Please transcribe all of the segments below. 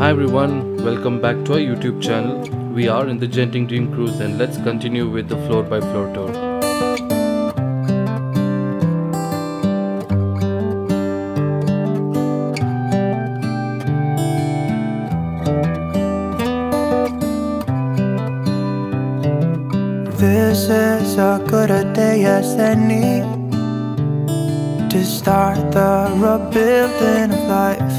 Hi everyone, welcome back to our YouTube channel. We are in the Genting Dream Cruise and let's continue with the floor by floor tour. This is as good a day as any to start the rebuilding of life.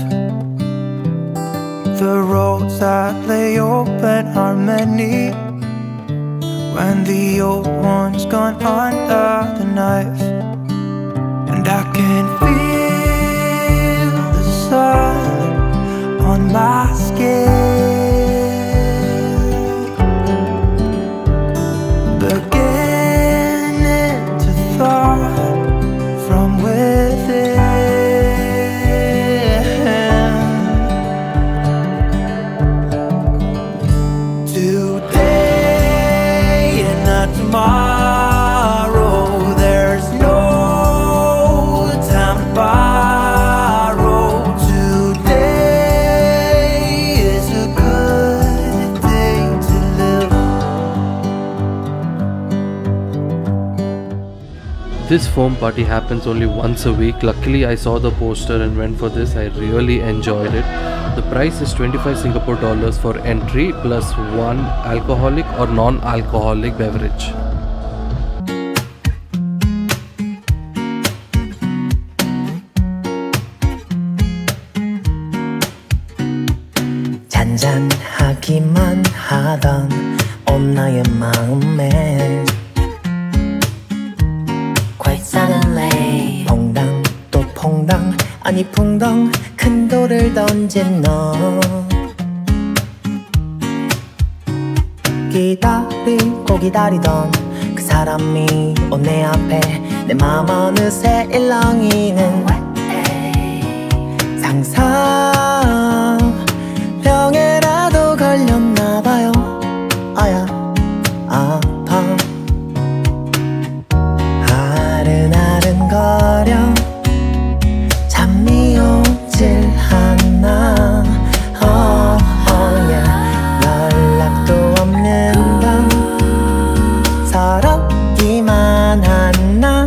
The roads that lay open are many when the old one's gone under the knife. And I can feel the sun on my skin, beginning to thaw from within. Today and not tomorrow, there's no time to borrow. Today is a good day to live. This foam party happens only once a week. Luckily I saw the poster and went for this. I really enjoyed it. The price is 25 Singapore dollars for entry plus one alcoholic or non-alcoholic beverage. 잔잔하기만 하던 온 나의 마음에 Quite suddenly 퐁당 또 퐁당 아니 퐁당 큰 돌을 던진 너 기다리고 기다리던 그 사람이 온 내 앞에 내 맘 어느새 일렁이는 상상병에라도 걸렸나봐요. 아야 아파 아른아른거려 잠이 오질 않아. 연락도 없는 밤 서럽기만 한나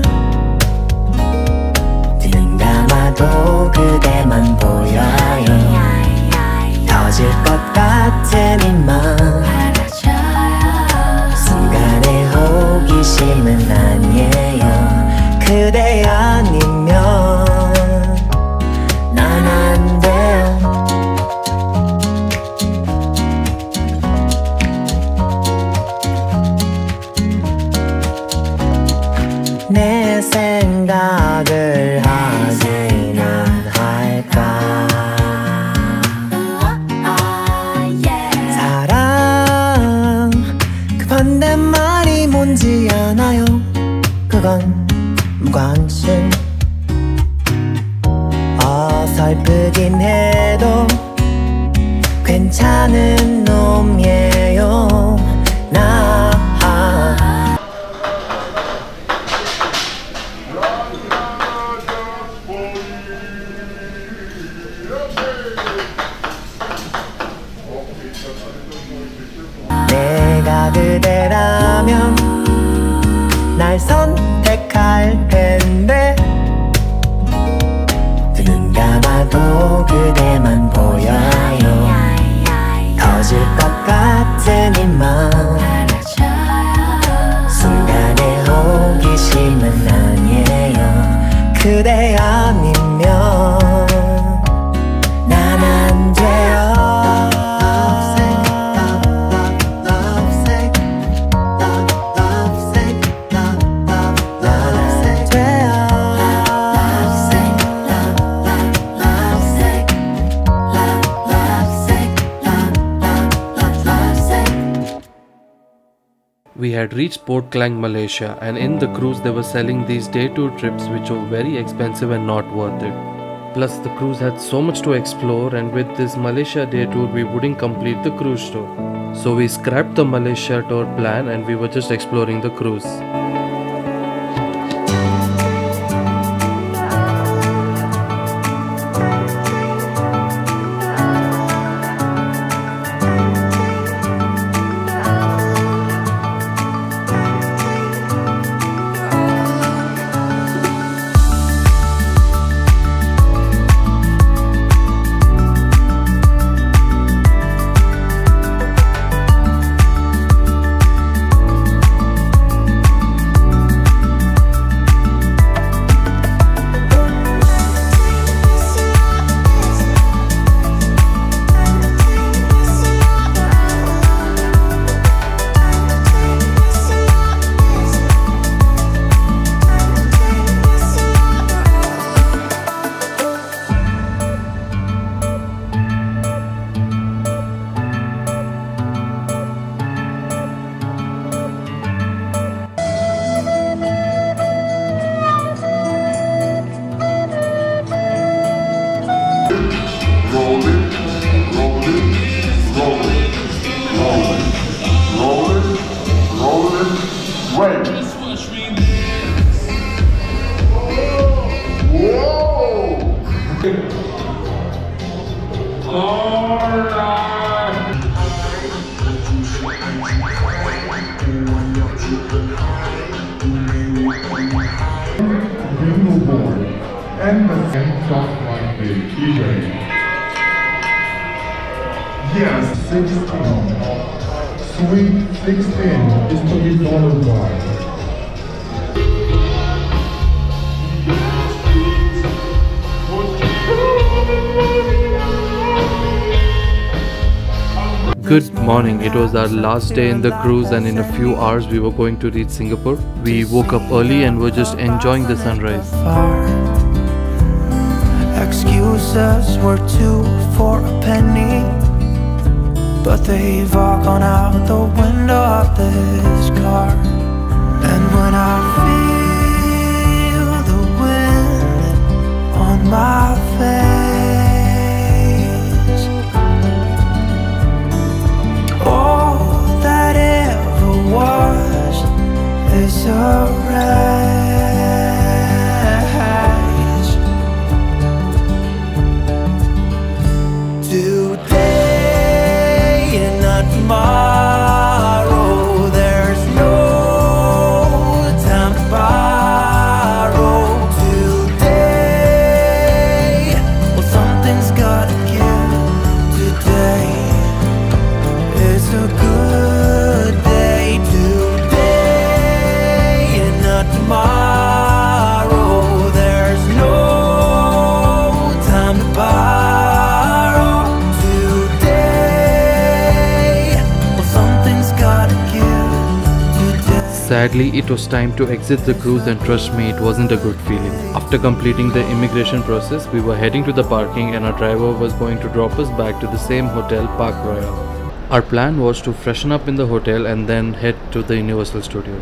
눈 감아도 그대만 보여요. 터질 것 같은 이맘 순간의 호기심은 아니에요. 그대 아니면 난 안 돼요. 내 생각을 하지는 할까. 사랑 그 반대말이 뭔지 아나요? 그건 무관심. 어설프긴 해도 괜찮은 놈이에요. 나 내가 그대라면 날 선택할 텐데 눈 감아도 그대만 보여요. 터질 것 같은 이맘 순간의 호기심은 아니에요. 그대 아니면 난 안 돼요. We had reached Port Klang, Malaysia, and in the cruise they were selling these day tour trips which were very expensive and not worth it. Plus the cruise had so much to explore, and with this Malaysia day tour we wouldn't complete the cruise tour. So we scrapped the Malaysia tour plan and we were just exploring the cruise. Board and the sense of like the children. Yes, 16. Sweet 16 is to be followed by. Good morning. It was our last day in the cruise and in a few hours we were going to reach Singapore. We woke up early and were just enjoying the sunrise. Excuses were 2 for a penny, but they've all gone out the window of this car. And when I feel the wind on my face, all that ever was is a wreck. Tomorrow, there's no time to borrow. Today, well, something's gotta give. Today is a good day. Today and not tomorrow. There's no time to borrow. Sadly, it was time to exit the cruise and trust me, it wasn't a good feeling. After completing the immigration process, we were heading to the parking and our driver was going to drop us back to the same hotel, Park Royal. Our plan was to freshen up in the hotel and then head to the Universal Studios.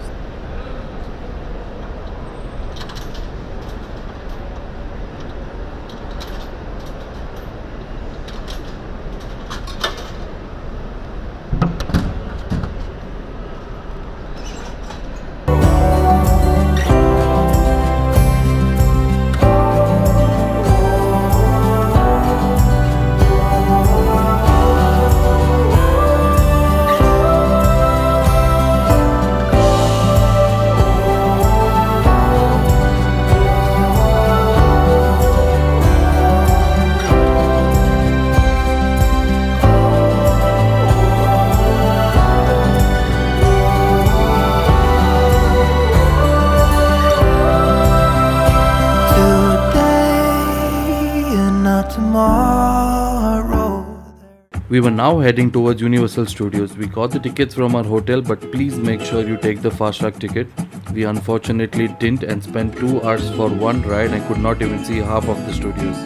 We were now heading towards Universal Studios. We got the tickets from our hotel, but please make sure you take the fast track ticket. We unfortunately didn't and spent 2 hours for one ride and could not even see half of the studios.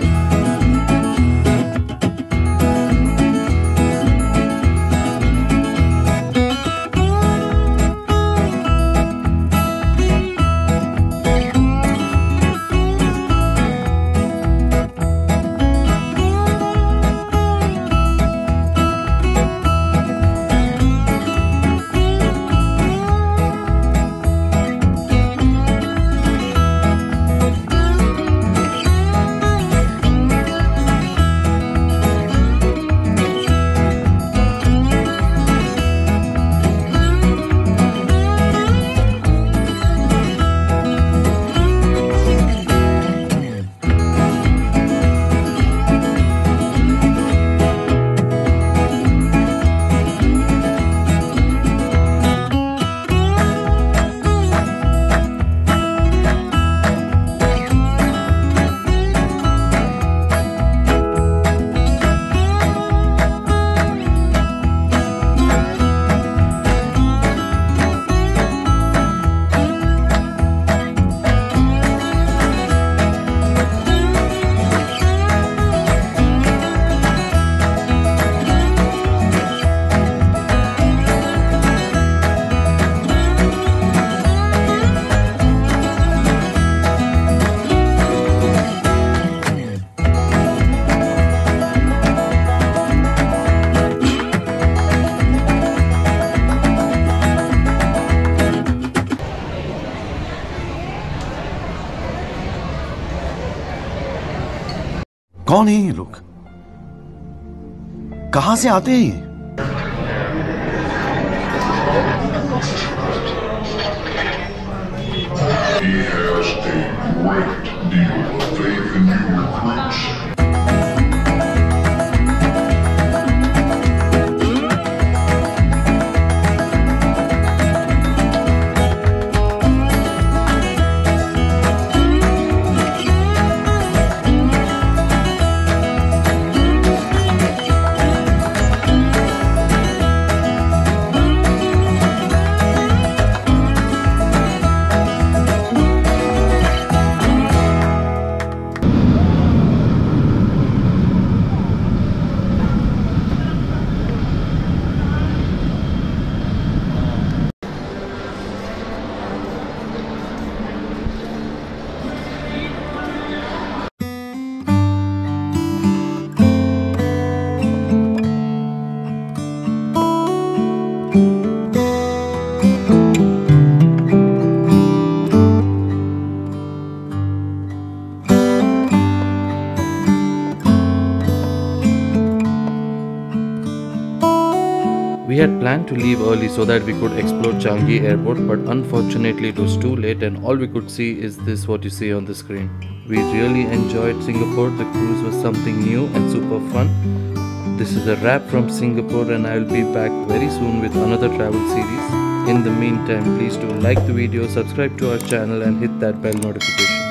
कौन है ये लोग? कहाँ से आते हैं ये? He has a great deal of faith in you recruits. We had planned to leave early so that we could explore Changi Airport, but unfortunately it was too late and all we could see is this what you see on the screen. We really enjoyed Singapore. The cruise was something new and super fun. This is a wrap from Singapore and I will be back very soon with another travel series. In the meantime, please do like the video, subscribe to our channel and hit that bell notification.